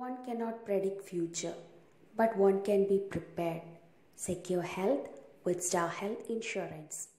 One cannot predict future, but one can be prepared. Secure health with Star Health Insurance.